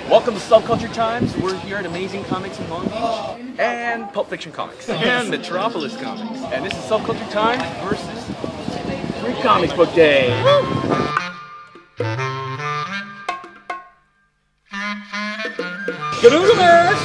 Welcome to Subculture Times. We're here at Amazing Comics in Long Beach and Pulp Fiction Comics and Metropolis Comics. And this is Subculture Times versus Free Comics Book Day. Gilgamesh!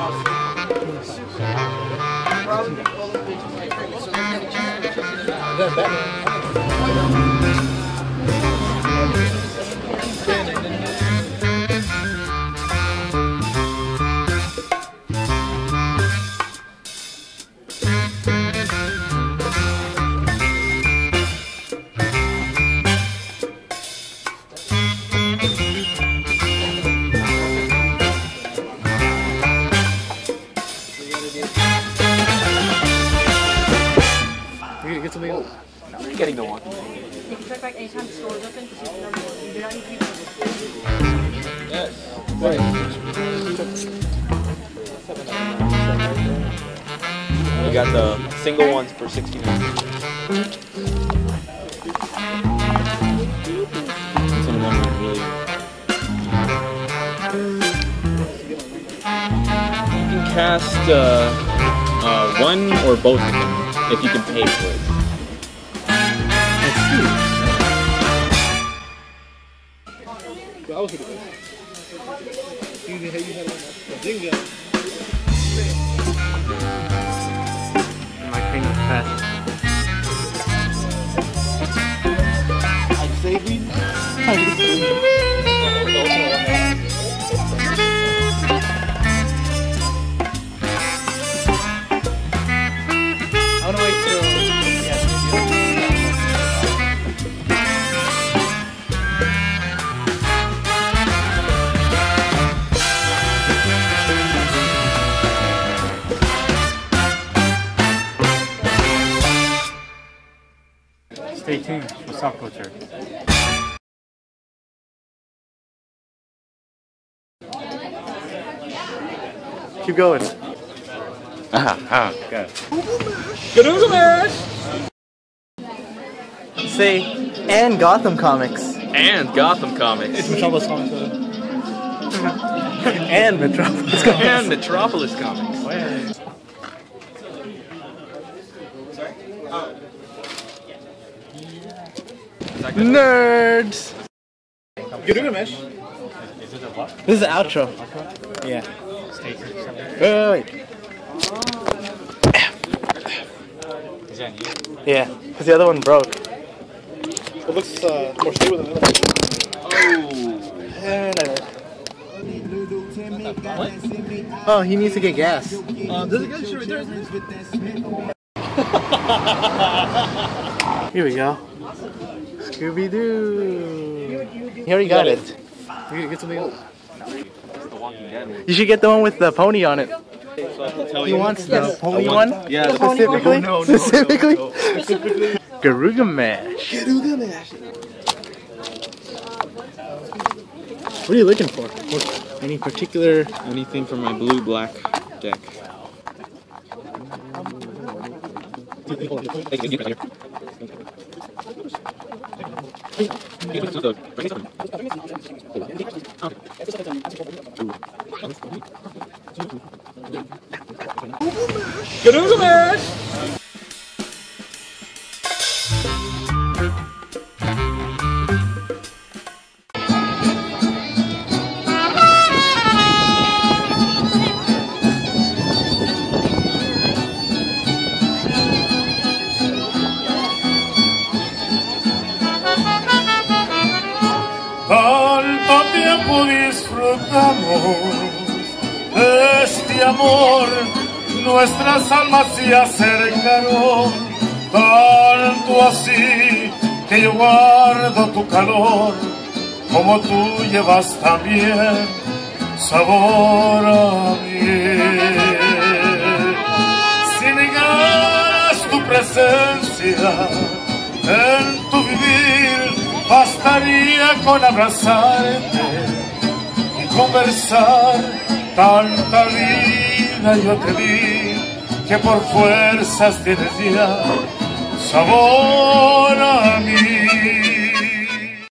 Get something else. No, you're getting the one. You can check back anytime the store is open to see the number one. You do not need people. Yes. We got the single ones for $69. Some of them are really. You can cast one or both of them if you can pay for it. I was with My king of pets. I'm saving. I want to wait till. Stay tuned for Subculture. Keep going. Good. Gilgamesh! Say, and Gotham Comics. And Gotham Comics. It's Metropolis Comics. And Metropolis Comics. And Metropolis Comics. Nerds! Gilgamesh. This is the outro. Yeah. Stay tuned. Wait. Is that you? Yeah, because the other one broke. It looks more stable than the other one. Oh, he needs to get gas. There's a good shit right there, isn't it? Here we go. Scooby-Doo. He already got it. Get something else. You should get the one with the pony on it. He wants the pony one? Yeah, specifically? No. Specifically? Gilgamesh. What are you looking for? Any particular... Anything from my blue-black deck. Gilgamesh! Tanto tiempo disfrutamos este amor, nuestras almas se acercaron, tanto así que yo guardo tu calor, como tú llevas también sabor a mí. Si negaras tu presencia en tu vivir, bastaría con abrazarte y conversar. Tanta vida yo te di que por fuerzas tienes ya sabor a mí.